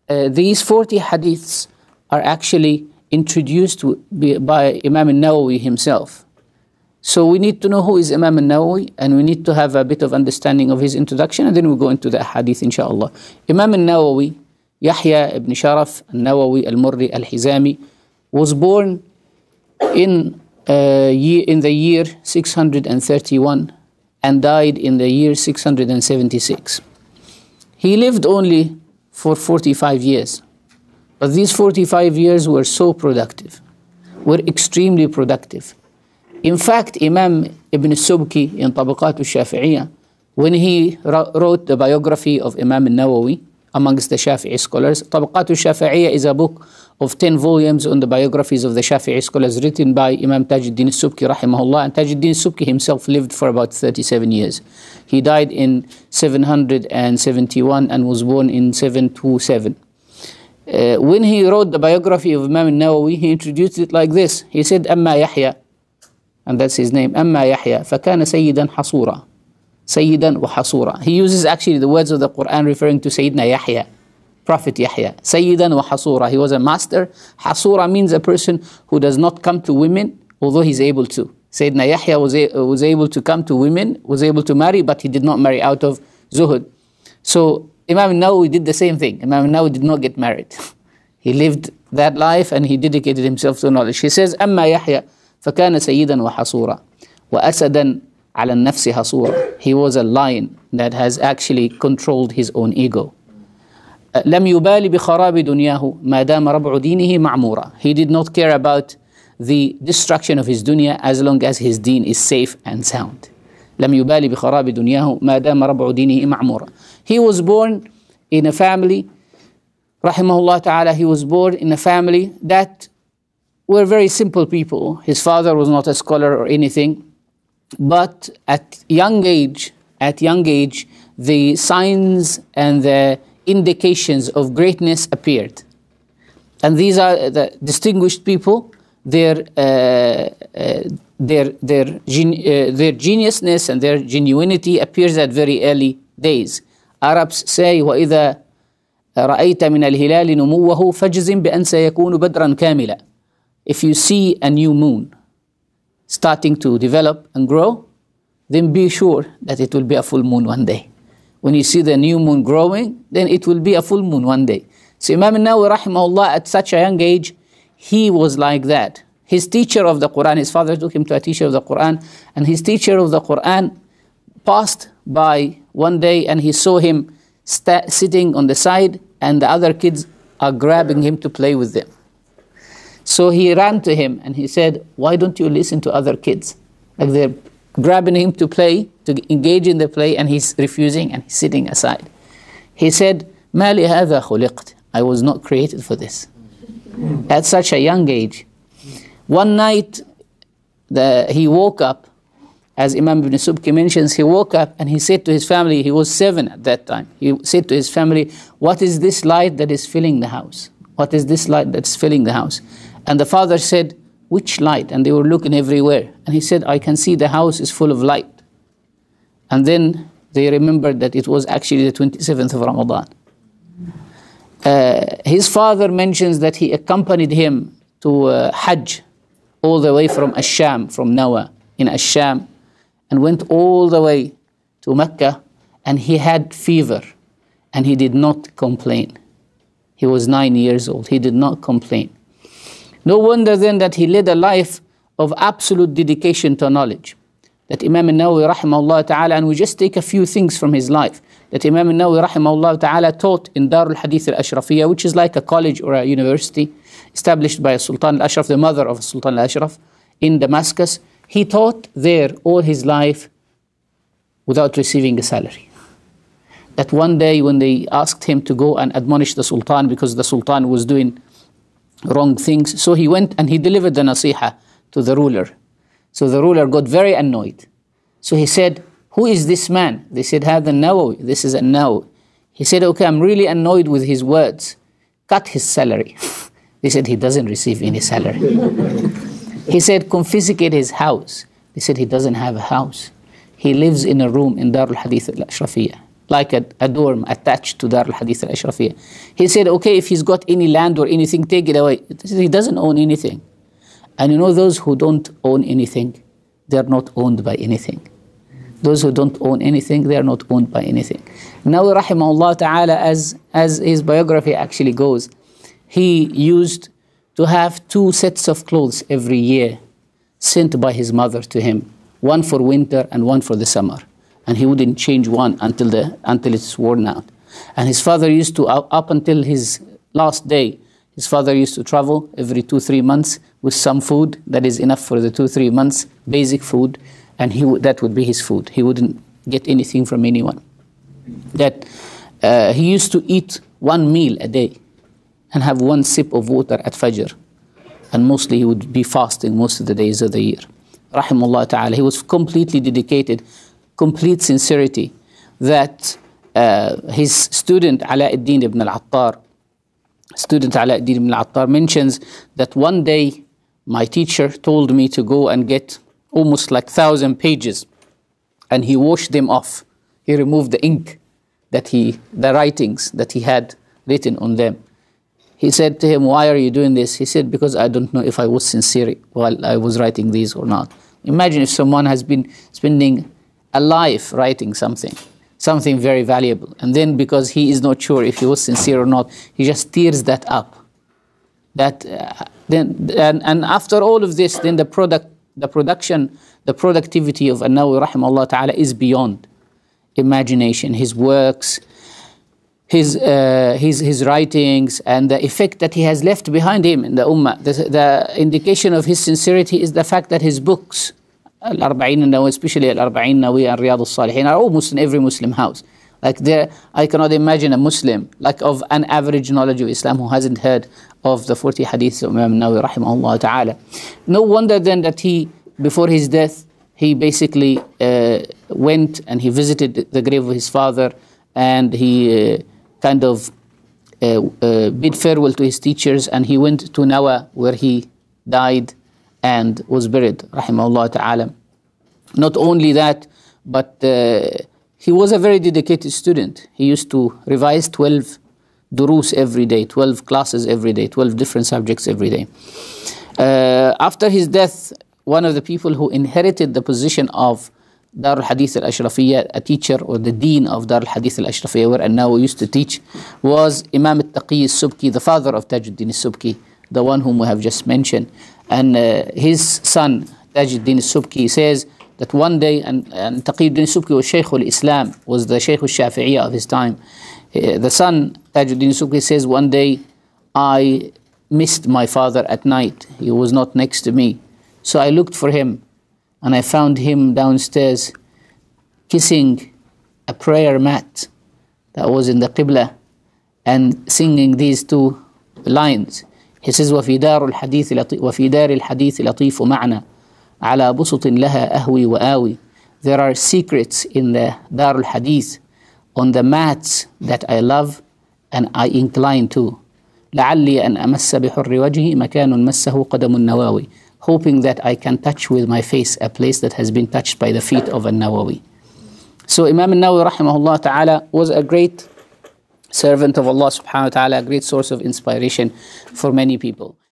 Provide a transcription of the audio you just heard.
these 40 hadiths are actually introduced by Imam Nawawi himself. So we need to know who is Imam Nawawi, and we need to have a bit of understanding of his introduction, and then we'll go into the hadith, inshallah. Imam Nawawi, Yahya ibn Sharaf al-Nawawi al-Murri al-Hizami, was born in the year 631 and died in the year 676. He lived only for 45 years. But these 45 years were so productive, were extremely productive. In fact, Imam Ibn Subki in Tabaqat al-Shafi'iyya, when he wrote the biography of Imam Nawawi amongst the Shafi'i scholars, Tabaqat al-Shafi'iyya is a book of 10 volumes on the biographies of the Shafi'i scholars written by Imam Tajuddin al-Subki rahimahullah. And Tajuddin al-Subki himself lived for about 37 years. He died in 771 and was born in 727. When he wrote the biography of Imam Nawawi, he introduced it like this. He said, Amma Yahya, and that's his name, Amma Yahya, فَكَانَ سَيِّدًا حَصُورًا. Sayyidan wa Hasura. He uses actually the words of the Quran referring to Sayyidina Yahya, Prophet Yahya. Sayyidan wa Hasura. He was a master. Hasura means a person who does not come to women, although he's able to. Sayyidina Yahya was able to come to women, was able to marry, but he did not marry out of zuhud. So Imam Nawawi did the same thing. Imam Nawawi did not get married. He lived that life and he dedicated himself to knowledge. He says, Amma Yahya, فَكَانَ سَيِّدًا وَحَصُورًا وَأَسَدًا على النفس حصورا. He was a lion that has actually controlled his own ego. لم يبالي بخراب دنياه ما دام ربع دينه معمورا. He did not care about the destruction of his dunya as long as his deen is safe and sound. لم يبالي بخراب دنياه ما دام ربع دينه معمورا. He was born in a family, rahimahullah ta'ala, he was born in a family that were very simple people. His father was not a scholar or anything. But at young age, the signs and the indications of greatness appeared. And these are the distinguished people. Their geniusness and their genuinity appears at very early days. Arabs say, وَإِذَا رَأَيْتَ مِنَ الْهِلَالِ نُمُوَّهُ فَجْزِمْ بِأَنْ سَيَكُونُ بَدْرًا كَامِلًا. If you see a new moon starting to develop and grow, then be sure that it will be a full moon one day. When you see the new moon growing, then it will be a full moon one day. So Imam Nawawi rahimahullah, at such a young age, he was like that. His teacher of the Quran, his father took him to a teacher of the Quran, and his teacher of the Quran passed by one day and he saw him sitting on the side and the other kids are grabbing him to play with them. So he ran to him and he said, why don't you listen to other kids? Like they're grabbing him to play, to engage in the play, and he's refusing and he's sitting aside. He said, مَا لِهَذَا خُلِقْتِ. I was not created for this. At such a young age. One night, he woke up, as Imam Ibn Subki mentions, he woke up and he said to his family, he was 7 at that time, he said to his family, what is this light that is filling the house? What is this light that's filling the house? And the father said, which light? And they were looking everywhere. And he said, I can see the house is full of light. And then they remembered that it was actually the 27th of Ramadan. His father mentions that he accompanied him to Hajj all the way from Ash-Sham, from Nawa in Ash-Sham, and went all the way to Mecca, and he had fever, and he did not complain. He was 9 years old. He did not complain. No wonder then that he led a life of absolute dedication to knowledge. That Imam Nawawi rahimahullah ta'ala, and we just take a few things from his life, that Imam Nawawi rahimahullah ta'ala taught in Dar al-Hadith al-Ashrafiyya, which is like a college or a university, established by Sultan al-Ashraf, the mother of Sultan al-Ashraf, in Damascus. He taught there all his life without receiving a salary. That one day when they asked him to go and admonish the Sultan because the Sultan was doing wrong things, so he went and he delivered the nasiha to the ruler. So the ruler got very annoyed. So he said, who is this man? They said, هذا النووي. This is a Nawawi. He said, okay, I'm really annoyed with his words. Cut his salary. They said, he doesn't receive any salary. He said, confiscate his house. They said, he doesn't have a house. He lives in a room in Dar al-Hadith al-Ashrafiyya. like a dorm attached to Dar al-Hadith al-Ashrafiyya. He said, okay, if he's got any land or anything, take it away. He doesn't own anything. And you know, those who don't own anything, they're not owned by anything. Those who don't own anything, they are not owned by anything. Nawawi rahimahullah ta'ala, as his biography actually goes, he used to have 2 sets of clothes every year sent by his mother to him, one for winter and one for the summer. And he wouldn't change one until it's worn out. And his father used to, up until his last day, his father used to travel every 2-3 months with some food that is enough for the 2-3 months, basic food, and that would be his food. He wouldn't get anything from anyone. That he used to eat 1 meal a day and have 1 sip of water at Fajr. And mostly he would be fasting most of the days of the year. Rahimahullah ta'ala. He was completely dedicated, complete sincerity, that his student Alauddin ibn al-Attar, mentions that one day my teacher told me to go and get almost like 1,000 pages, and he washed them off. He removed the ink the writings that he had written on them. He said to him, why are you doing this? He said, because I don't know if I was sincere while I was writing these or not. Imagine if someone has been spending a life writing something very valuable, and then because he is not sure if he was sincere or not, he just tears that up. And after all of this, then the productivity of An-Nawawi rahimahullah ta'ala is beyond imagination. His works, his writings, and the effect that he has left behind him in the ummah. The indication of his sincerity is the fact that his books, Al-Arba'in Nawawi, especially Al-Arba'in Nawawi and Riyadh al-Salihin, are almost in every Muslim house. Like I cannot imagine a Muslim, like of an average knowledge of Islam, who hasn't heard of the 40 hadiths of Imam Nawawi rahimahullah ta'ala. No wonder then that he, before his death, he basically went and he visited the grave of his father, and he kind of bid farewell to his teachers, and he went to Nawa, where he died and was buried, rahimahullah ta'ala. Not only that, but he was a very dedicated student. He used to revise 12 durus every day, 12 classes every day, 12 different subjects every day. After his death, one of the people who inherited the position of Dar al-Hadith al-Ashrafiyya, a teacher or the dean of Dar al-Hadith al-Ashrafiyya, where An-Nawawi used to teach, was Imam al-Taqi al-Subki, the father of Tajuddin al-Subki, the one whom we have just mentioned. And his son, Tajuddin al-Subki, says that one day, and Taqiyuddin al-Subki was Shaykh al-Islam, was the Shaykh al-Shafi'iyya of his time. The son, Tajuddin al-Subki, says, one day I missed my father at night. He was not next to me. So I looked for him, and I found him downstairs kissing a prayer mat that was in the Qibla and singing these 2 lines. He says, وَفِي دَارِ الْحَدِيثِ لَطِيفُ مَعْنَا عَلَى بُسُطٍ لَهَا أَهْوِي وَآوِي. There are secrets in the Dar al-Hadith on the mats that I love and I incline to. لَعَلِّي أَنْ أَمَسَّ بِحُرِّ وَجْهِ مَكَانٌ مَسَّهُ قَدَمُ النَّوَاوِي. Hoping that I can touch with my face a place that has been touched by the feet of An-Nawawi. So Imam Nawawi rahimahullah ta'ala was a great servant of Allah subhanahu wa ta'ala, a great source of inspiration for many people.